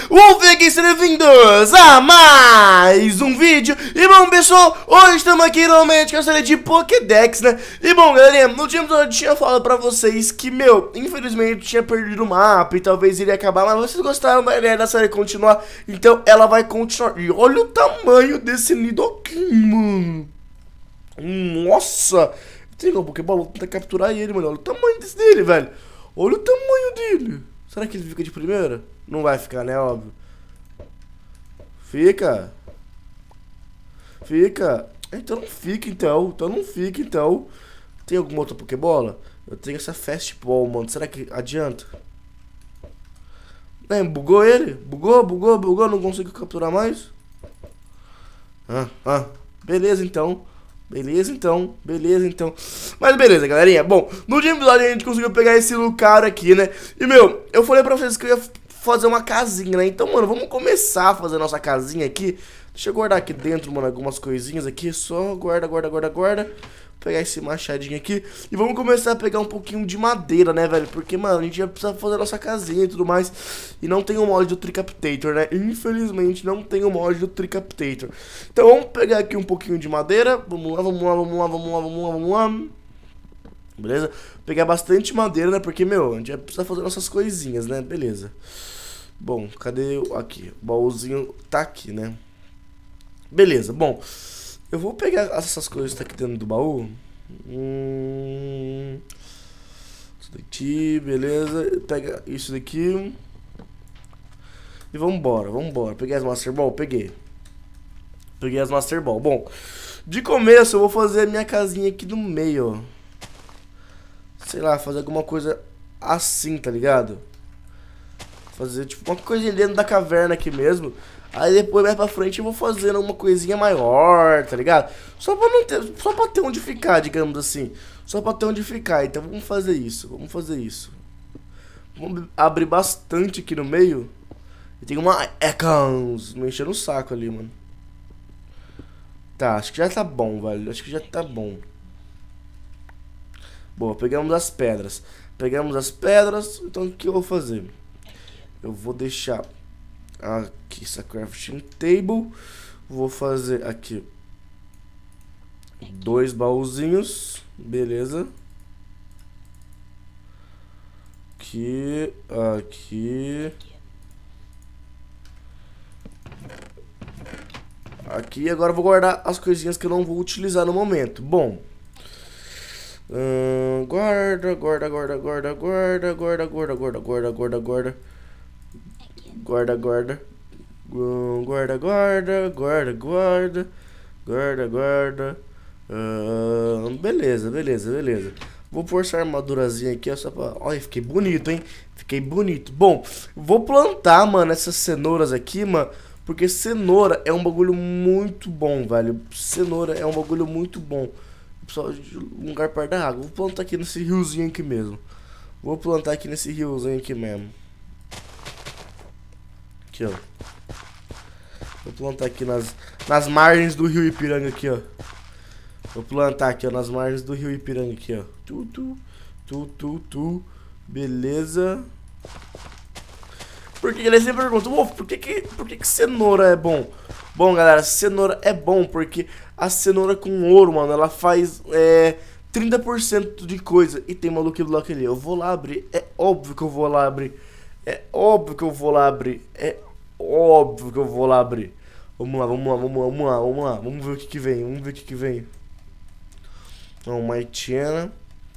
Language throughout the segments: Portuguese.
Wolfgang, sejam bem-vindos a mais um vídeo. E bom, pessoal, hoje estamos aqui novamente com a série de Pokédex, né? E bom, galerinha, no último episódio eu tinha falado pra vocês que, infelizmente tinha perdido o mapa e talvez iria acabar, mas vocês gostaram da ideia da série continuar, então ela vai continuar. E olha o tamanho desse Nidoking, mano. Nossa, tem um Pokébola, vou tentar capturar ele, mano. Olha o tamanho dele, velho. Olha o tamanho dele. Será que ele fica de primeira? Não vai ficar, né? Óbvio. Fica. Fica. Então não fica, então. Então não fica, então. Tem alguma outra Pokébola? Eu tenho essa Fastball, mano. Será que adianta? Bugou ele? Bugou. Não consigo capturar mais? Beleza, então. Beleza, então. Mas beleza, galerinha. Bom, no último episódio a gente conseguiu pegar esse Lucario aqui, né? E, eu falei pra vocês que eu ia fazer uma casinha, né? Então, mano, vamos começar a fazer a nossa casinha aqui. Deixa eu guardar aqui dentro, mano, algumas coisinhas aqui. Só guarda. Pegar esse machadinho aqui. E vamos começar a pegar um pouquinho de madeira, né, velho? Porque, mano, a gente vai precisar fazer a nossa casinha e tudo mais. E não tem o mod do Tricapitator, né? Infelizmente, não tem o mod do Tricapitator. Então, vamos pegar aqui um pouquinho de madeira. Vamos lá. Beleza? Pegar bastante madeira, né? Porque, a gente vai precisar fazer nossas coisinhas, né? Beleza. Bom, cadê aqui? O baúzinho tá aqui, né? Beleza, bom. Eu vou pegar essas coisas que tá aqui dentro do baú. Isso daqui, beleza. Pega isso daqui. E vambora. Peguei as Master Ball? Peguei as Master Ball. Bom, de começo eu vou fazer a minha casinha aqui no meio, ó. Sei lá, fazer alguma coisa assim, tá ligado? Fazer tipo uma coisinha dentro da caverna aqui mesmo. Aí depois mais pra frente eu vou fazendo uma coisinha maior, tá ligado? Só pra ter onde ficar, digamos assim. Só pra ter onde ficar, então vamos fazer isso. Vamos abrir bastante aqui no meio. E tem uma Ekans me enchendo o saco ali, mano. Tá, acho que já tá bom, velho. Boa, pegamos as pedras. Então o que eu vou fazer? Eu vou deixar aqui essa crafting table. Vou fazer aqui 2 baúzinhos. Beleza. Aqui. Aqui, agora eu vou guardar as coisinhas que eu não vou utilizar no momento. Bom, guarda. Beleza. Vou pôr essa armadurazinha aqui, ó, só pra... Olha, fiquei bonito, hein? Bom, vou plantar, mano, essas cenouras aqui, mano, porque cenoura é um bagulho muito bom, velho. Só um lugar perto da água. Vou plantar aqui nesse riozinho aqui mesmo. Aqui, ó. Vou plantar aqui nas margens do rio Ipiranga aqui, ó. Nas margens do rio Ipiranga aqui, ó. Beleza. Porque ele sempre pergunta, Wolf, por que cenoura é bom? Bom, galera, cenoura é bom porque a cenoura com ouro, mano, ela faz 30% de coisa. E tem maluco bloco ali. Eu vou lá abrir. É óbvio que eu vou lá abrir. Vamos lá. Vamos ver o que vem. Então, Maitiana.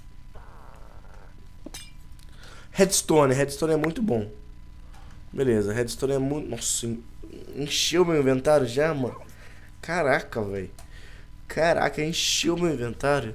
Redstone é muito bom. Beleza, Redstone é muito... Nossa, encheu meu inventário já, mano. Caraca, velho. Encheu meu inventário.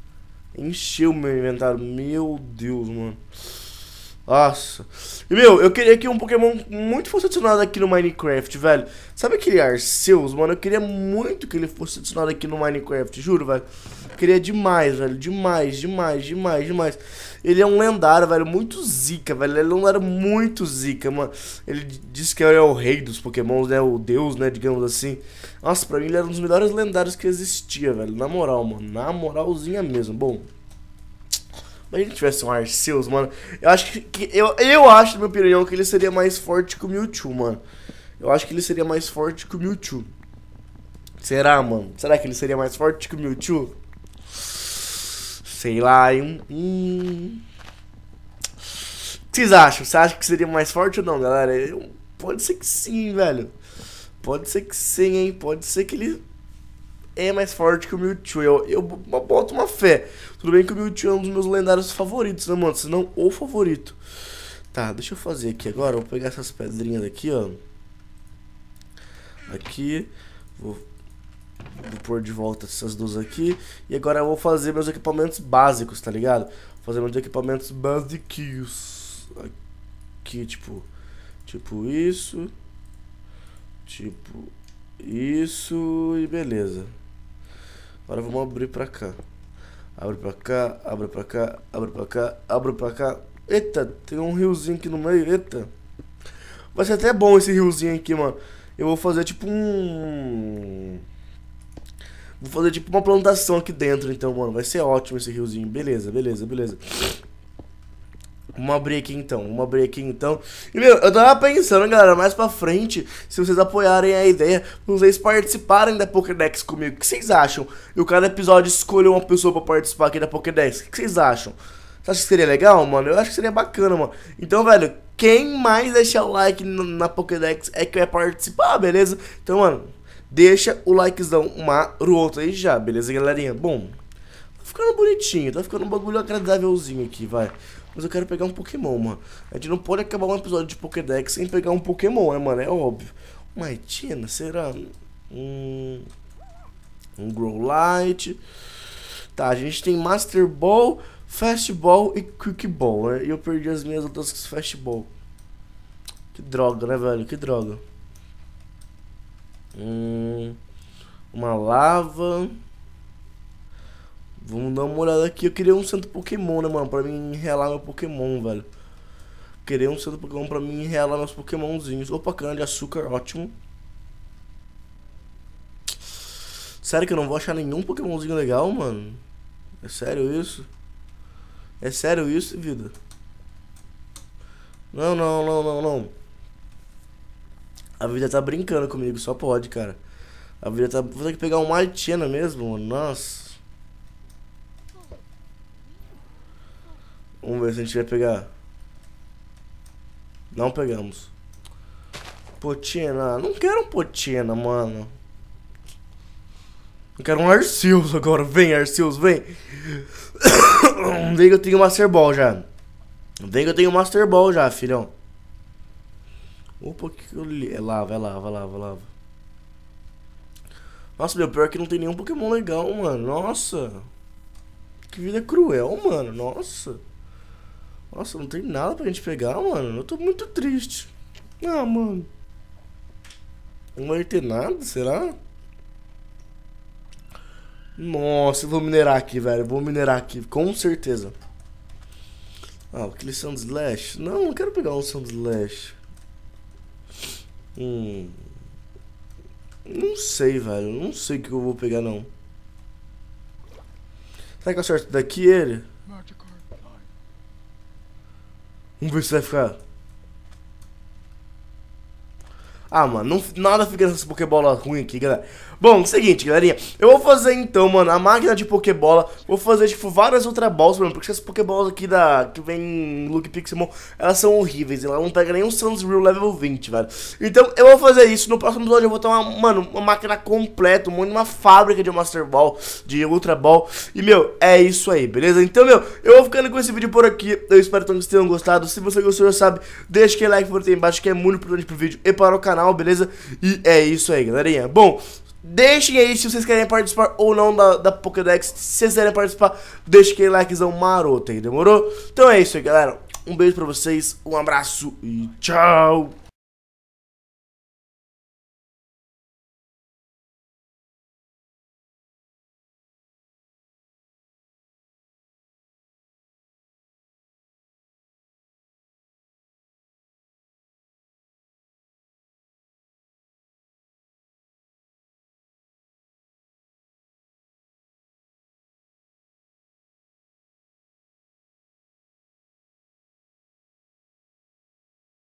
Meu Deus, mano. Nossa. E, eu queria que um Pokémon muito fosse adicionado aqui no Minecraft, velho. Sabe aquele Arceus, mano? Eu queria muito que ele fosse adicionado aqui no Minecraft, juro, velho. Queria demais, velho. Demais. Ele é um lendário, velho, muito zica, velho. Ele é um lendário muito zica, mano. Ele diz que é o rei dos Pokémons, né? O deus, né? Digamos assim. Nossa, pra mim ele era um dos melhores lendários que existia, velho. Na moral, mano. Na moralzinha mesmo. Bom, Mas ele tivesse um Arceus, mano, eu acho eu acho, na minha opinião, que ele seria mais forte que o Mewtwo, mano. Eu acho que ele seria mais forte que o Mewtwo. Será, mano? Será que ele seria mais forte que o Mewtwo? Sei lá, hein? O que vocês acham? Você acha que seria mais forte ou não, galera? Pode ser que sim, velho. Pode ser que sim, hein? Pode ser que ele é mais forte que o Mewtwo. Eu boto uma fé. Tudo bem que o Mewtwo é um dos meus lendários favoritos, né, mano? Se não o favorito. Tá, deixa eu fazer aqui agora. Vou pegar essas pedrinhas aqui, ó. Aqui. Vou pôr de volta essas duas aqui. E agora eu vou fazer meus equipamentos básicos, tá ligado? Vou fazer meus equipamentos básicos. Aqui, tipo isso. Tipo isso. E beleza. Agora vamos abrir pra cá. Abre pra cá, abre pra cá, abre pra cá, abre pra cá. Eita, tem um riozinho aqui no meio, eita. Vai ser até bom esse riozinho aqui, mano. Eu vou fazer tipo Vou fazer tipo uma plantação aqui dentro, então, mano. Vai ser ótimo esse riozinho. Beleza, beleza, beleza. Vamos abrir aqui então, vamos abrir aqui então. E meu, eu tava pensando, galera, mais pra frente, se vocês apoiarem a ideia, vocês participarem da Pokédex comigo. O que vocês acham? Eu cada episódio escolher uma pessoa pra participar aqui da Pokédex. O que vocês acham? Você acha que seria legal, mano? Eu acho que seria bacana, mano. Então, velho, quem mais deixar o like na Pokédex é que vai participar, beleza? Então, mano, deixa o likezão maroto aí já, beleza, galerinha? Bom, tá ficando bonitinho, tá ficando um bagulho agradávelzinho aqui, vai. Mas eu quero pegar um Pokémon, mano. A gente não pode acabar um episódio de Pokédex sem pegar um Pokémon, né, mano? É óbvio. Uma Etina, será? Um Growlite. Tá, a gente tem Master Ball, Fast Ball e Quick Ball, né? E eu perdi as minhas outras Fast Ball. Que droga, né, velho? Que droga. Uma lava. Vamos dar uma olhada aqui. Eu queria um centro Pokémon, né, mano? Pra mim enrelar meu Pokémon, velho. Queria um centro Pokémon pra mim enrelar meus Pokémonzinhos. Opa, cana de açúcar, ótimo. Sério que eu não vou achar nenhum Pokémonzinho legal, mano? É sério isso? É sério isso, vida? Não, não, não, não, não. A vida tá brincando comigo, só pode, cara. A vida tá... Vou ter que pegar uma Artiana mesmo, mano. Nossa. Vamos ver se a gente vai pegar. Não pegamos. Potina. Não quero um Potina, mano. Eu quero um Arceus agora. Vem, Arceus, vem. Vem que eu tenho Master Ball já. Vem que eu tenho Master Ball já, filhão. Opa, que eu li. É lava, é lava, lava, lava. Nossa, meu, pior que não tem nenhum Pokémon legal, mano. Nossa. Que vida cruel, mano. Nossa. Nossa, não tem nada pra gente pegar, mano. Eu tô muito triste. Ah, mano. Não vai ter nada, será? Nossa, eu vou minerar aqui, velho. Vou minerar aqui, com certeza. Ah, aquele Sandslash. Não, não quero pegar um Sandslash. Não sei, velho. Não sei o que eu vou pegar, não. Será que eu acerto daqui ele? Vamos ver se vai ficar. Ah, mano, nada fica nessas Pokébola ruim aqui, galera. Bom, seguinte, galerinha. Eu vou fazer então, mano, a máquina de Pokébola. Vou fazer, tipo, várias outras balls, mano. Porque essas Pokébolas aqui que vem em Luke Pixelmon, elas são horríveis. Ela não pega nenhum Sandshrew level 20, velho. Então, eu vou fazer isso. No próximo episódio eu vou ter uma máquina completa, uma fábrica de Master Ball, de Ultra Ball. E, meu, é isso aí, beleza? Então, meu, eu vou ficando com esse vídeo por aqui. Eu espero que vocês tenham gostado. Se você gostou, já sabe, deixa aquele like por aí embaixo, que é muito importante pro vídeo e para o canal, beleza? E é isso aí, galerinha. Bom, deixem aí se vocês querem participar ou não da Pokédex. Se vocês quiserem participar, deixa aquele likezão maroto aí, demorou? Então é isso aí, galera. Um beijo pra vocês, um abraço e tchau!